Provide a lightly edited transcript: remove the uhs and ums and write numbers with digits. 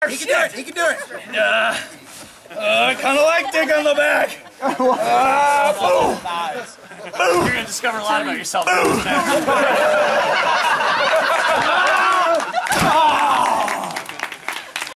He can do it. He can do it. I kind of like dick on the back. Boom. Boom. You're gonna discover a lot about yourself. Boom.